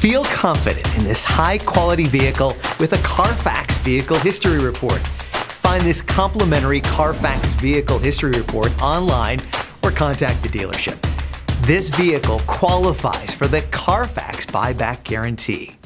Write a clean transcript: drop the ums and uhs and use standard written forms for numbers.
Feel confident in this high-quality vehicle with a Carfax Vehicle History Report. Find this complimentary Carfax Vehicle History Report online or contact the dealership. This vehicle qualifies for the Carfax Buyback Guarantee.